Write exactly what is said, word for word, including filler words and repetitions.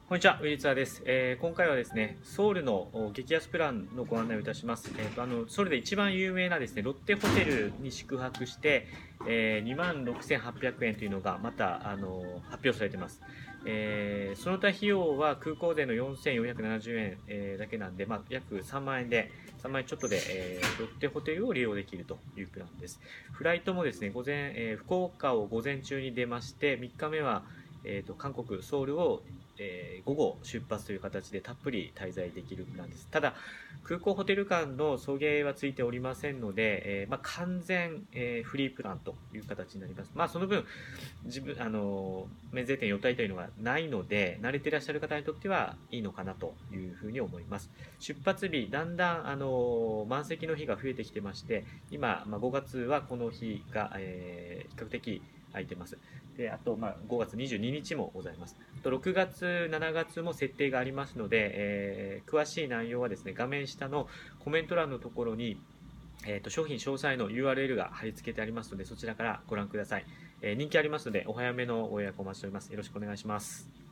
こんにちは、ウィリツアです、えー今回はですね、ソウルのお激安プランのご案内をいたします。えーとあのソウルで一番有名なですね、ロッテホテルに宿泊して、えーにまんろくせんはっぴゃくえんというのがまたあの発表されています。えーその他費用は空港税のよんせんよんひゃくななじゅうえん、えーだけなんで、まあ、約さんまんえんで、さんまん円ちょっとで、えーロッテホテルを利用できるというプランです。フライトもですね、午前、えー福岡を午前中に出まして、みっかめはえーと、韓国ソウルを、えー午後出発という形でたっぷり滞在できるプランです。ただ、空港ホテル間の送迎はついておりませんので、えーまあ、完全、えーフリープランという形になります。まあ、その分、自分、あの免税店予体というのがないので、慣れていらっしゃる方にとってはいいのかなというふうに思います。出発日、だんだん、あの満席の日が増えてきてまして、今、まあ、ごがつはこの日が、えー比較的空いてます。で、あと、まあ、ごがつにじゅうににちもございます。とろくがつ、しちがつも設定がありますので、えー詳しい内容はですね、画面下のコメント欄のところに、えーと、商品詳細の ユーアールエル が貼り付けてありますので、そちらからご覧ください。えー人気ありますので、お早めのご予約お待ちしております。よろしくお願いします。